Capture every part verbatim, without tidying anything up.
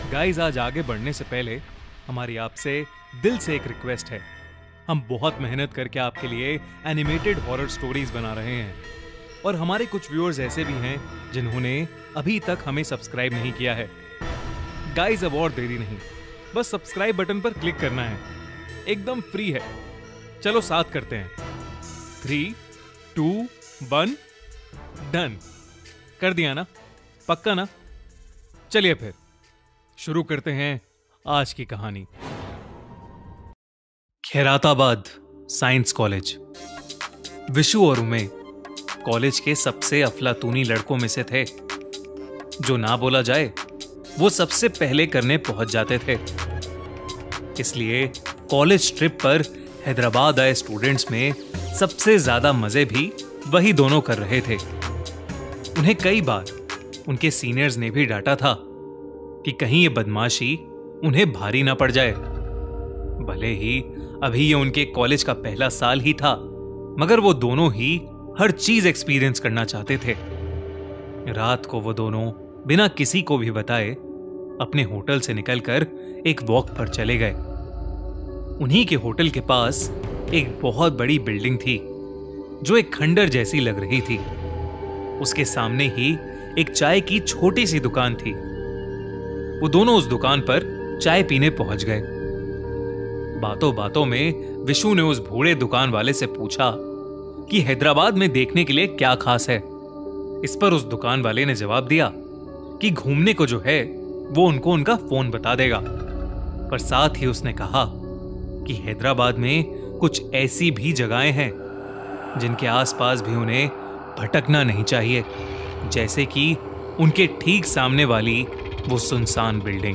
Guys, आज आगे बढ़ने से पहले हमारी आपसे दिल से एक रिक्वेस्ट है। हम बहुत मेहनत करके आपके लिए एनिमेटेड हॉरर स्टोरीज बना रहे हैं और हमारे कुछ व्यूअर्स ऐसे भी हैं जिन्होंने अभी तक हमें सब्सक्राइब नहीं किया है। गाइस, अब और देरी नहीं, बस सब्सक्राइब बटन पर क्लिक करना है, एकदम फ्री है। चलो साथ करते हैं। Three two one, done. कर दिया ना? पक्का ना? चलिए फिर शुरू करते हैं आज की कहानी। Khairatabad science college. विशु और उमे कॉलेज के सबसे अफलातूनी लड़कों में से थे। जो ना बोला जाए वो सबसे पहले करने पहुंच जाते थे। इसलिए कॉलेज ट्रिप पर हैदराबाद आए स्टूडेंट्स में सबसे ज्यादा मजे भी वही दोनों कर रहे थे। उन्हें कई बार उनके सीनियर्स ने भी डांटा था कि कहीं ये बदमाशी उन्हें भारी ना पड़ जाए। भले ही अभी ये उनके कॉलेज का पहला साल ही था, मगर वो दोनों ही हर चीज एक्सपीरियंस करना चाहते थे। रात को वो दोनों बिना किसी को भी बताए अपने होटल से निकलकर एक वॉक पर चले गए। उन्हीं के होटल के पास एक बहुत बड़ी बिल्डिंग थी जो एक खंडर जैसी लग रही थी। उसके सामने ही एक चाय की छोटी सी दुकान थी। वो दोनों उस दुकान पर चाय पीने पहुंच गए। बातों बातों में विशु ने उस बूढ़े दुकान वाले से पूछा कि हैदराबाद में देखने के लिए क्या खास है। इस पर उस दुकान वाले ने जवाब दिया कि घूमने को जो है वो उनको उनका फोन बता देगा। पर साथ ही उसने कहा कि हैदराबाद में कुछ ऐसी भी जगहें हैं जिनके आसपास भी उन्हें भटकना नहीं चाहिए, जैसे कि उनके ठीक सामने वाली वो सुनसान बिल्डिंग।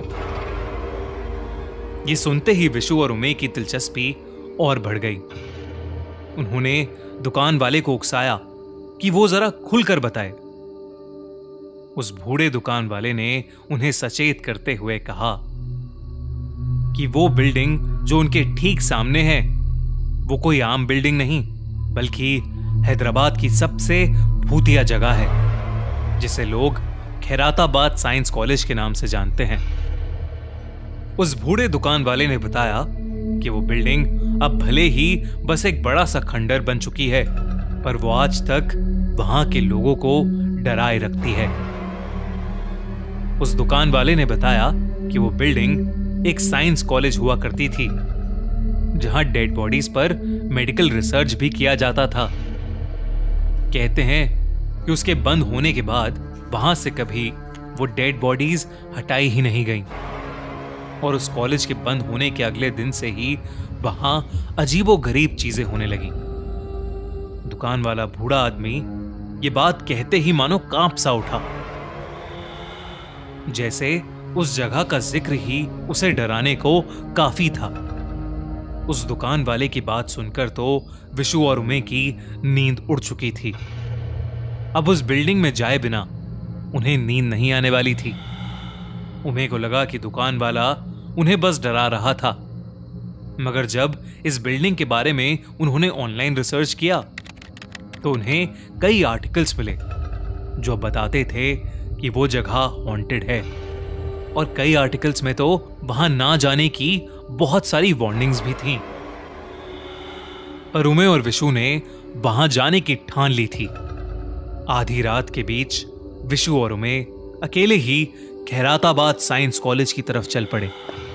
ये सुनते ही विशु और उमे की दिलचस्पी और बढ़ गई। उन्होंने दुकान वाले को उकसाया कि वो जरा खुलकर बताए। उस बूढ़े दुकान वाले ने उन्हें सचेत करते हुए कहा कि वो बिल्डिंग जो उनके ठीक सामने है वो कोई आम बिल्डिंग नहीं, बल्कि हैदराबाद की सबसे भूतिया जगह है, जिसे लोग खैराताबाद साइंस कॉलेज के नाम से जानते हैं। उस बूढ़े दुकान वाले ने बताया कि वो बिल्डिंग अब भले ही बस एक बड़ा सा खंडर बन चुकी है, पर वो आज तक वहां के लोगों को डराए रखती है। उस दुकान वाले ने बताया कि वो बिल्डिंग एक साइंस कॉलेज हुआ करती थी, जहां डेड बॉडीज पर मेडिकल रिसर्च भी किया जाता था। कहते हैं कि उसके बंद होने के बाद वहां से कभी वो डेड बॉडीज हटाई ही नहीं गईं। और उस कॉलेज के बंद होने के अगले दिन से ही वहां अजीबोगरीब चीजें होने लगी। दुकान वाला बूढ़ा आदमी ये बात कहते ही मानो कांप सा उठा, जैसे उस जगह का जिक्र ही उसे डराने को काफी था। उस दुकान वाले की बात सुनकर तो विशु और उमे की नींद उड़ चुकी थी। अब उस बिल्डिंग में जाए बिना उन्हें नींद नहीं आने वाली थी। उमे को लगा कि दुकान वाला उन्हें बस डरा रहा था, मगर जब इस बिल्डिंग के बारे में उन्होंने ऑनलाइन रिसर्च किया तो उन्हें कई आर्टिकल्स मिले जो बताते थे कि वो जगह हॉन्टेड है। और कई आर्टिकल्स में तो वहां ना जाने की बहुत सारी वार्निंग्स भी थीं। पर उमे और विशु ने वहां जाने की ठान ली थी। आधी रात के बीच विशु और उमे अकेले ही खैराताबाद साइंस कॉलेज की तरफ चल पड़े।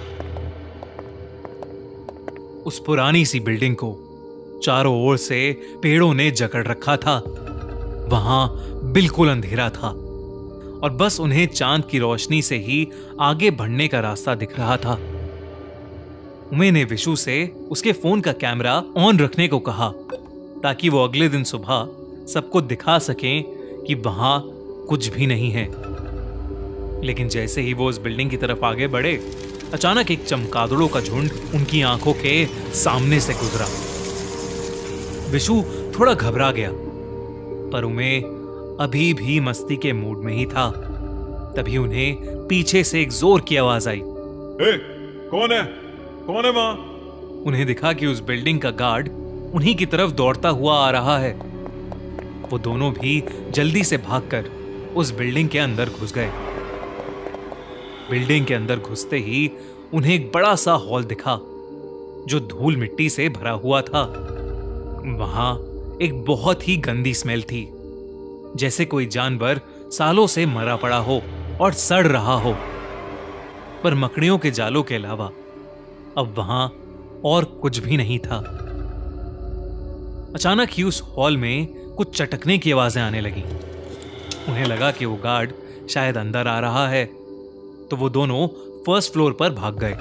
उस पुरानी सी बिल्डिंग को चारों ओर से पेड़ों ने जकड़ रखा था। वहां बिल्कुल अंधेरा था और बस उन्हें चांद की रोशनी से ही आगे बढ़ने का रास्ता दिख रहा था। उमे ने विशु से उसके फोन का कैमरा ऑन रखने को कहा ताकि वो अगले दिन सुबह सबको दिखा सकें कि वहां कुछ भी नहीं है। लेकिन जैसे ही वो उस बिल्डिंग की तरफ आगे बढ़े, अचानक एक चमगादड़ों का झुंड उनकी आंखों के सामने से गुजरा। विशु थोड़ा घबरा गया, पर उमे अभी भी मस्ती के मूड में ही था। तभी उन्हें पीछे से एक जोर की आवाज आई। ए, कौन है? कौन है मां? उन्हें दिखा कि उस बिल्डिंग का गार्ड उन्हीं की तरफ दौड़ता हुआ आ रहा है। वो दोनों भी जल्दी से भागकर उस बिल्डिंग के अंदर घुस गए। बिल्डिंग के अंदर घुसते ही उन्हें एक बड़ा सा हॉल दिखा जो धूल मिट्टी से भरा हुआ था। वहां एक बहुत ही गंदी स्मेल थी, जैसे कोई जानवर सालों से मरा पड़ा हो और सड़ रहा हो। पर मकड़ियों के जालों के अलावा अब वहां और कुछ भी नहीं था। अचानक ही उस हॉल में कुछ चटकने की आवाजें आने लगी। उन्हें लगा कि वो गार्ड शायद अंदर आ रहा है, तो वो दोनों फर्स्ट फ्लोर पर भाग गए।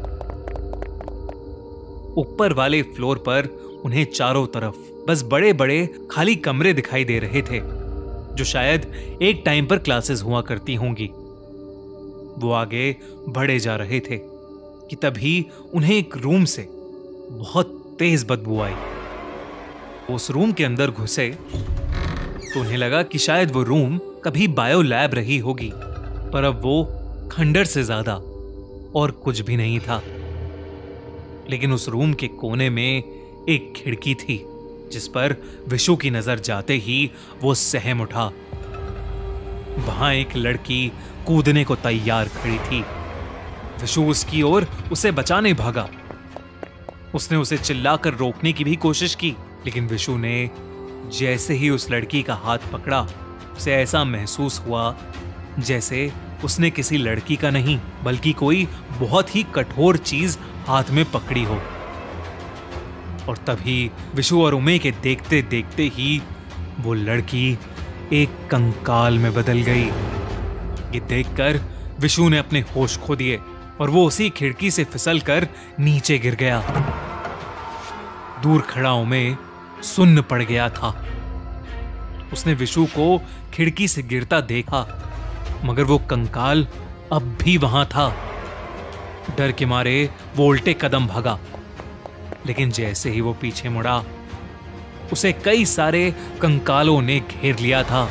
ऊपर वाले फ्लोर पर उन्हें चारों तरफ बस बड़े बड़े खाली कमरे दिखाई दे रहे थे, जो शायद एक टाइम पर क्लासेस हुआ करती होंगी। वो आगे बढ़े जा रहे थे कि तभी उन्हें एक रूम से बहुत तेज बदबू आई। उस रूम के अंदर घुसे तो उन्हें लगा कि शायद वो रूम कभी बायो लैब रही होगी, पर अब वो खंडर से ज्यादा और कुछ भी नहीं था। लेकिन उस रूम के कोने में एक खिड़की थी, जिस पर विशु की नजर जाते ही वो सहम उठा। वहां एक लड़की कूदने को तैयार खड़ी थी। विशु उसकी ओर उसे बचाने भागा। उसने उसे चिल्लाकर रोकने की भी कोशिश की, लेकिन विशु ने जैसे ही उस लड़की का हाथ पकड़ा, उसे ऐसा महसूस हुआ जैसे उसने किसी लड़की का नहीं बल्कि कोई बहुत ही कठोर चीज हाथ में पकड़ी हो। और तभी विशु और उमे के देखते देखते ही वो लड़की एक कंकाल में बदल गई। ये देखकर विशु ने अपने होश खो दिए और वो उसी खिड़की से फिसलकर नीचे गिर गया। दूर खड़ा उमे सुन्न पड़ गया था। उसने विशु को खिड़की से गिरता देखा, मगर वो कंकाल अब भी वहां था। डर के मारे वो उल्टे कदम भागा, लेकिन जैसे ही वो पीछे मुड़ा, उसे कई सारे कंकालों ने घेर लिया था।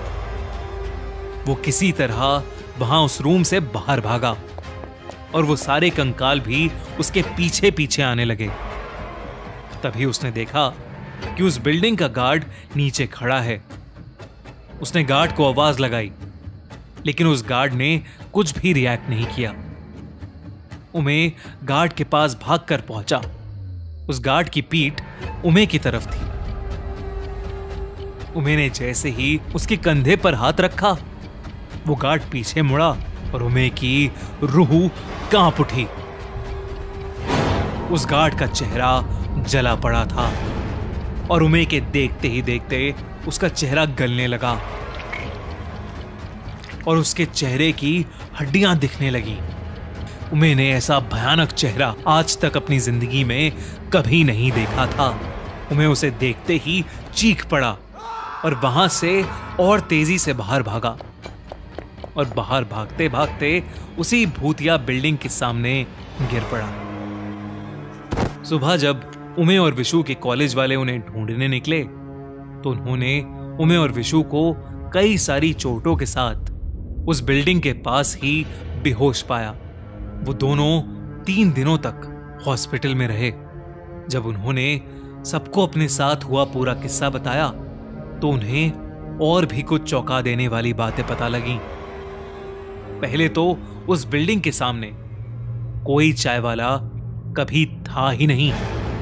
वो किसी तरह वहां उस रूम से बाहर भागा और वो सारे कंकाल भी उसके पीछे पीछे आने लगे। तभी उसने देखा कि उस बिल्डिंग का गार्ड नीचे खड़ा है। उसने गार्ड को आवाज लगाई, लेकिन उस गार्ड ने कुछ भी रिएक्ट नहीं किया। उमे गार्ड के पास भागकर पहुंचा। उस गार्ड की पीठ उमे की तरफ थी। उमे ने जैसे ही उसके कंधे पर हाथ रखा, वो गार्ड पीछे मुड़ा और उमे की रूह कांप उठी। उस गार्ड का चेहरा जला पड़ा था और उमे के देखते ही देखते उसका चेहरा गलने लगा और उसके चेहरे की हड्डियां दिखने लगी। उमे ने ऐसा भयानक चेहरा आज तक अपनी जिंदगी में कभी नहीं देखा था। उमे उसे देखते ही चीख पड़ा और वहां से और तेजी से बाहर भागा और बाहर भागते भागते उसी भूतिया बिल्डिंग के सामने गिर पड़ा। सुबह जब उमे और विशु के कॉलेज वाले उन्हें ढूंढने निकले, तो उन्होंने उमे और विशु को कई सारी चोटों के साथ उस बिल्डिंग के पास ही बेहोश पाया। वो दोनों तीन दिनों तक हॉस्पिटल में रहे। जब उन्होंने सबको अपने साथ हुआ पूरा किस्सा बताया, तो उन्हें और भी कुछ चौंका देने वाली बातें पता लगीं। पहले तो उस बिल्डिंग के सामने कोई चाय वाला कभी था ही नहीं।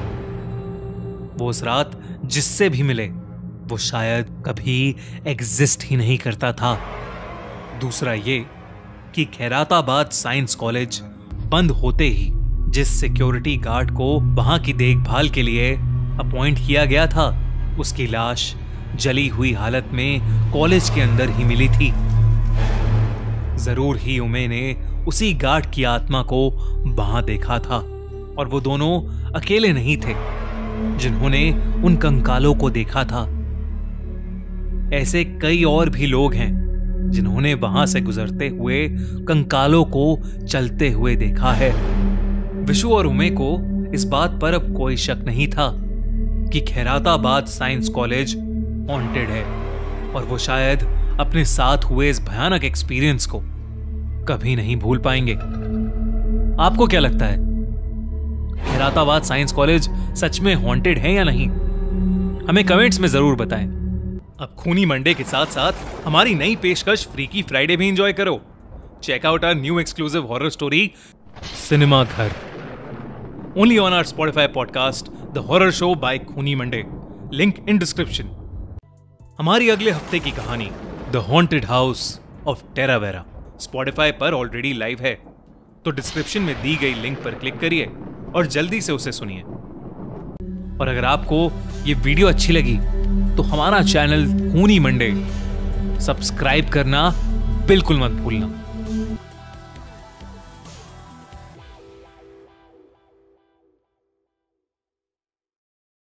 वो उस रात जिससे भी मिले, वो शायद कभी एग्जिस्ट ही नहीं करता था। दूसरा ये कि खैराताबाद साइंस कॉलेज बंद होते ही जिस सिक्योरिटी गार्ड को वहां की देखभाल के लिए अपॉइंट किया गया था, उसकी लाश जली हुई हालत में कॉलेज के अंदर ही मिली थी। जरूर ही उमे ने उसी गार्ड की आत्मा को वहां देखा था और वो दोनों अकेले नहीं थे जिन्होंने उन कंकालों को देखा था। ऐसे कई और भी लोग हैं जिन्होंने वहां से गुजरते हुए कंकालों को चलते हुए देखा है। विशु और उमे को इस बात पर अब कोई शक नहीं था कि खैराताबाद साइंस कॉलेज हॉन्टेड है और वो शायद अपने साथ हुए इस भयानक एक्सपीरियंस को कभी नहीं भूल पाएंगे। आपको क्या लगता है, खैराताबाद साइंस कॉलेज सच में हॉन्टेड है या नहीं? हमें कमेंट्स में जरूर बताएं। अब खूनी मंडे के साथ साथ हमारी नई पेशकश फ्रीकी फ्राइडे भी एंजॉय करो। check out our new exclusive horror story, Cinema Ghar. Only on our Spotify podcast, The Horror Show by खूनी मंडे. Link in description. हमारी अगले हफ्ते की कहानी The Haunted House of Terravera Spotify पर already live है, तो डिस्क्रिप्शन में दी गई लिंक पर क्लिक करिए और जल्दी से उसे सुनिए। और अगर आपको ये वीडियो अच्छी लगी तो हमारा चैनल खूनी मंडे सब्सक्राइब करना बिल्कुल मत भूलना।